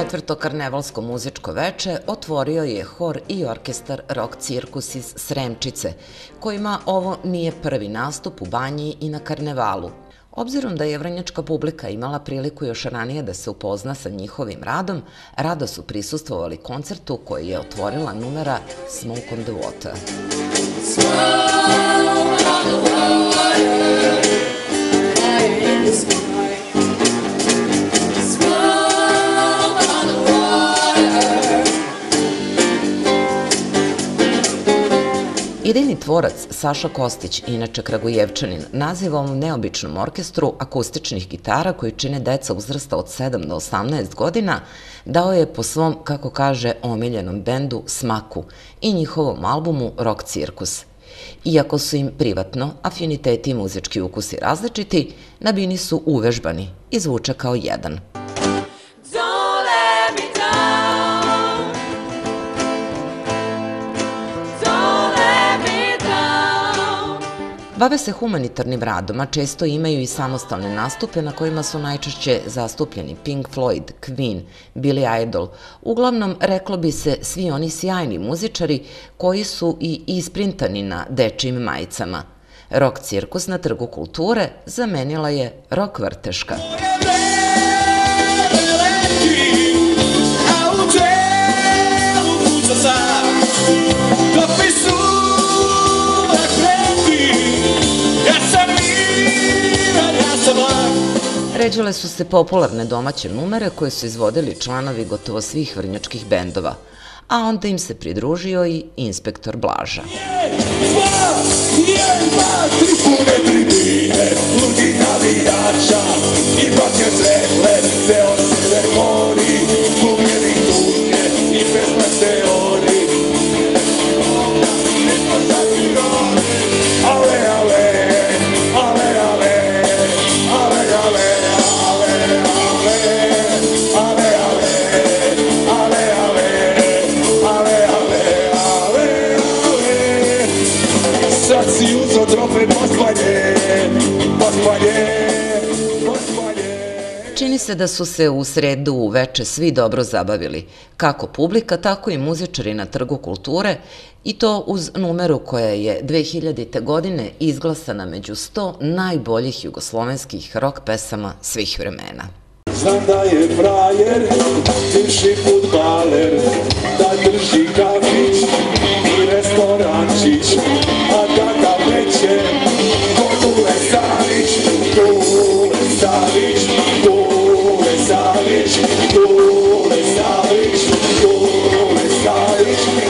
Četvrto karnevalsko muzičko veče otvorio je hor i orkestar Rock Cirkus iz Sremčice, kojima ovo nije prvi nastup u Banji i na karnevalu. Obzirom da je vrnjačka publika imala priliku još ranije da se upozna sa njihovim radom, rado su prisustvovali koncertu koji je otvorila numera Smoke on the Water. Idejni tvorac Saša Kostić, inače Kragujevčanin, naziva ovom neobičnom orkestru akustičnih gitara koji čine deca uzrasta od 7 do 18 godina, dao je po svom, kako kaže, omiljenom bendu Smaku i njihovom albumu Rock Cirkus. Iako su im privatno afiniteti i muzički ukusi različiti, na bini su uvežbani i zvuče kao jedan. Bave se humanitarnim radom, a često imaju i samostalne nastupe na kojima su najčešće zastupljeni Pink Floyd, Queen, Billy Idol. Uglavnom, reklo bi se, svi oni sjajni muzičari koji su i isprintani na dečijim majicama. Rock Cirkus na Trgu kulture zamenila je rock vrteška. Ređale su se popularne domaće numere koje su izvodili članovi gotovo svih vrnjačkih bendova, a onda im se pridružio i Inspektor Blaža. Čini se da su se u sredu uveče svi dobro zabavili, kako publika, tako i muzičari na Trgu kulture, i to uz numeru koja je 2000. godine izglasana među 100 najboljih jugoslovenskih rock pesama svih vremena. Znam da je frajer, bivši fudbaler, da drži kafić i restorančić, a kakav neće, Kule Savić, Kule Savić, Kule Savić, Kule Savić, Kule Savić.